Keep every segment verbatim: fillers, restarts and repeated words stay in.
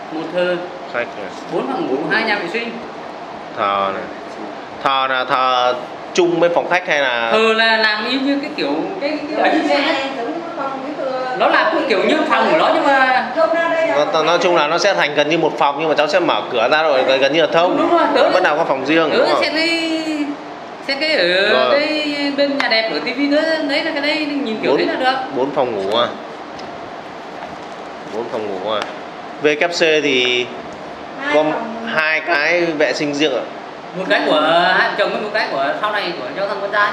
một thờ, khách này, bốn phòng ngủ, hai nhà vệ sinh. thờ này, thờ là thờ chung với phòng khách hay là Thờ là làm y như cái kiểu cái, cái ở trên xe ấy. Nó là cái kiểu như phòng của nó nhưng mà nó, nói chung là nó sẽ thành gần như một phòng, nhưng mà cháu sẽ mở cửa ra rồi gần như là thông. Đúng rồi, tớ bắt đầu có phòng riêng. tớ đúng không? xem cái xem cái ở Rồi. cái bên nhà đẹp ở tivi đó, đấy là cái đấy nhìn kiểu đấy là được. Bốn phòng ngủ à? Bốn phòng ngủ à? vê kép xê thì có hai cái vệ sinh riêng ạ. Một cái của hai chồng với một cái của sau này của cho thằng con trai.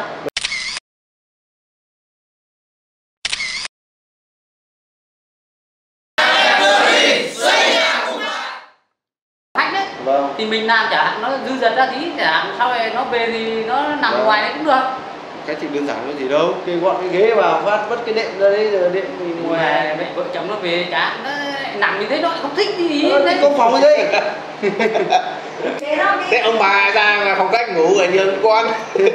Khách đấy. Vâng. Thì mình làm chả hạn nó dư dật ra tí, chả hạn sau này nó về thì nó nằm Vâng. ngoài đấy cũng được. Cái thì đơn giản cái gì đâu, cái gọn cái ghế vào phát vứt cái đệm ra đấy rồi đệm thì ngoài. Mẹ vợ chồng nó về chả hạn nó nằm như thế nó không thích gì Ờ, đấy. có phòng gì thế ông bà ra là phòng khách ngủ ở nhường con.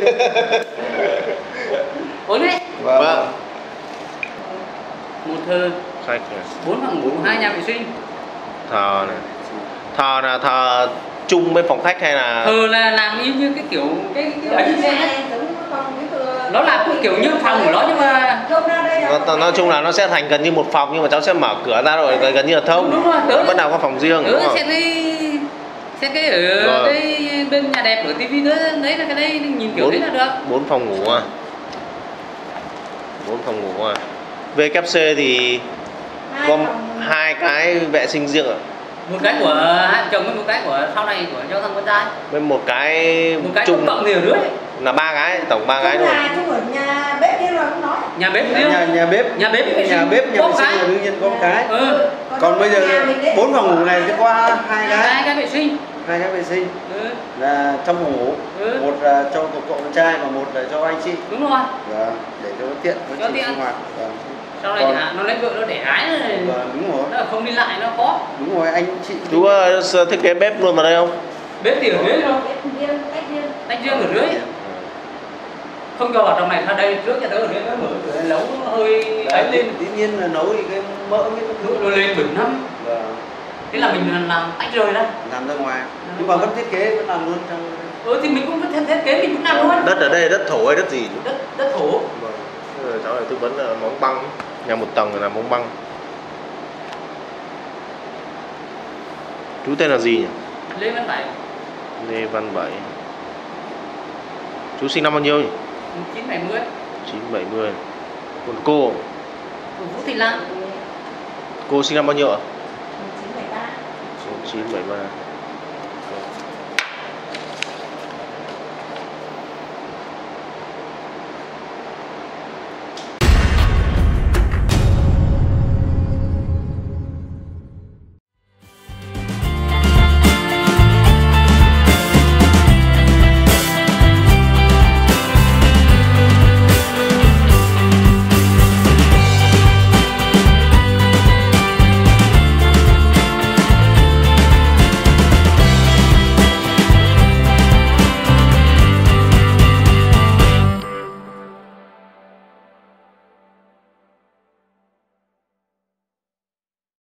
Uống đi. Vâng. Một thờ, Khách này, bốn phòng ngủ, hai nhà vệ sinh. thờ này, thờ là thờ chung với phòng khách hay là Thờ là làm y như cái kiểu cái, cái ở trên xe ấy. Nó là cái kiểu như phòng của nó nhưng mà nó, nói chung là nó sẽ thành gần như một phòng, nhưng mà cháu sẽ mở cửa ra rồi gần như là thông. Đúng rồi, tớ bắt đầu có phòng riêng. tớ đúng không? xem cái xem cái ở Rồi. cái bên nhà đẹp ở tivi đó, đấy là cái đấy nhìn kiểu bốn, đấy là được. bốn phòng ngủ à? Bốn phòng ngủ à? vê kép xê thì có hai cái vệ sinh riêng ạ. Một cái của hai chồng với một cái của sau này của cho thằng con trai. Với một cái Một cái chung cộng thì ở dưới. là ba cái, tổng ba cái luôn. Chung ở nhà bếp riêng rồi cũng nói. Nhà bếp riêng. Nhà, nhà bếp, Nhà bếp vệ nhà sinh bếp, nhà có vệ sinh cái. là đương nhiên có một cái. Ừ. Còn bây giờ bốn phòng ngủ này sẽ có hai cái, Hai cái vệ sinh. hai cái vệ sinh Ừ. là trong phòng ngủ, Ừ. một là cho cậu cậu con trai và một là cho anh chị. Đúng rồi. Vâng, để cho nó tiện Cho với chị tiện. sinh hoạt. Vâng. Sau này Còn- chẳng hạn nó lấy vợ nó để gái này. Vâng, đúng rồi, Nó là không đi lại nó khó. đúng rồi anh chị. Chú uh, thiết kế bếp luôn vào đây không? Bếp thì ở dưới thôi. Bếp riêng, tách riêng. Tách riêng ở dưới. Không cho vào trong này, ra đây trước nhà tớ ở đây nó mở cửa nấu nó hơi ấy lên. Tự nhiên là nấu thì cái mỡ cái Nước nó lên bẩn lắm. Vâng, Thế là mình làm tách rời ra. làm ra ngoài. Nhưng mà vẫn thiết kế vẫn làm luôn trong. Ừ thì mình cũng thiết thiết kế mình cũng làm luôn. Đất ở đây đất thổ hay đất gì? Đất đất thổ. Vâng. Bây giờ cháu lại tư vấn là móng băng. Nhà một tầng là móng băng. Chú tên là gì nhỉ? Lê Văn Bảy. Lê Văn Bảy. Chú sinh năm bao nhiêu nhỉ? một chín bảy mươi. chín bảy mươi. Còn cô? Của Vũ Thị Lan. Cô sinh năm bao nhiêu ạ? một chín bảy ba. chín bảy ba.